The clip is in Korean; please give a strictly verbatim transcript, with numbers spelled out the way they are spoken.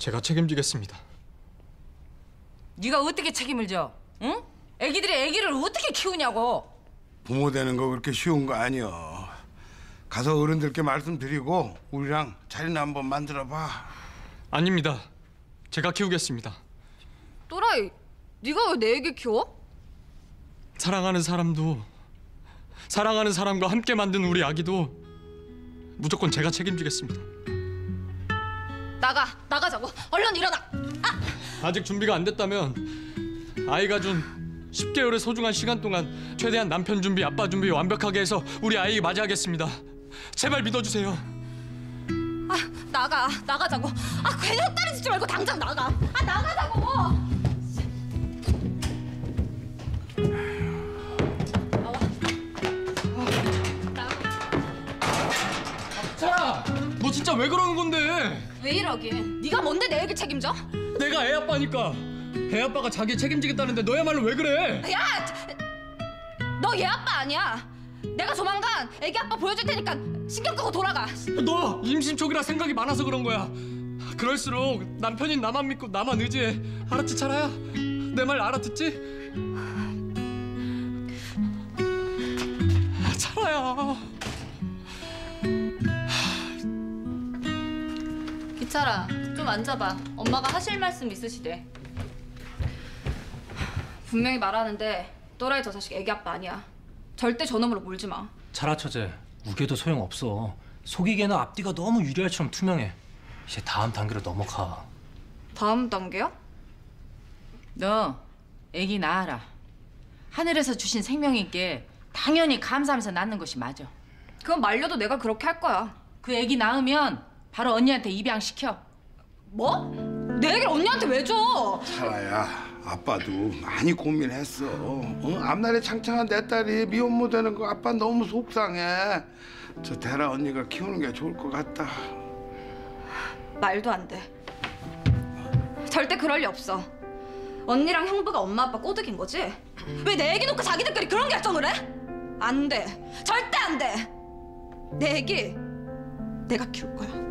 제가 책임지겠습니다. 네가 어떻게 책임을 져? 응? 애기들이 애기를 어떻게 키우냐고. 부모 되는 거 그렇게 쉬운 거 아니여. 가서 어른들께 말씀드리고 우리랑 자리나 한번 만들어봐. 아닙니다. 제가 키우겠습니다. 또라이, 네가 왜 내 애기 키워? 사랑하는 사람도 사랑하는 사람과 함께 만든 우리 아기도 무조건 제가 책임지겠습니다. 나가, 나가자고. 얼른 일어나. 아! 아직 준비가 안 됐다면 아이가 준 십 개월의 소중한 시간 동안 최대한 남편 준비, 아빠 준비 완벽하게 해서 우리 아이 맞이하겠습니다. 제발 믿어주세요. 아, 나가, 나가자고. 아, 괜히 헛다리 짓지 말고 당장 나가. 아, 나가자고. 차라! 너 진짜 왜 그러는 건데? 왜 이러긴? 네가 뭔데 내 애기 책임져? 내가 애 아빠니까. 애 아빠가 자기 책임지겠다는데 너야말로 왜 그래? 야! 너 얘 아빠 아니야. 내가 조만간 애기 아빠 보여줄 테니까 신경 끄고 돌아가. 너 임신 초기라 생각이 많아서 그런 거야. 그럴수록 남편인 나만 믿고 나만 의지해. 알았지, 차라야? 내 말 알아듣지? 차라야. 기차라, 좀 앉아봐. 엄마가 하실 말씀 있으시대. 분명히 말하는데 또라이 저 자식 애기 아빠 아니야. 절대 저놈으로 몰지 마. 차라 처제, 우겨도 소용없어. 속이기에는 앞뒤가 너무 유리알처럼 투명해. 이제 다음 단계로 넘어가. 다음 단계야? 너 애기 낳아라. 하늘에서 주신 생명이기에 당연히 감사하면서 낳는 것이 맞아. 그건 말려도 내가 그렇게 할 거야. 그 애기 낳으면 바로 언니한테 입양시켜. 뭐? 내 애기를 언니한테 왜 줘? 차라야, 아빠도 많이 고민했어. 어? 앞날에 창창한 내 딸이 미혼모 되는 거 아빠 너무 속상해. 저 대라 언니가 키우는 게 좋을 것 같다. 말도 안 돼. 절대 그럴 리 없어. 언니랑 형부가 엄마 아빠 꼬드긴 거지? 왜 내 애기 놓고 자기들끼리 그런 결정을 해? 안 돼. 절대 안 돼. 내 애기 내가 키울 거야.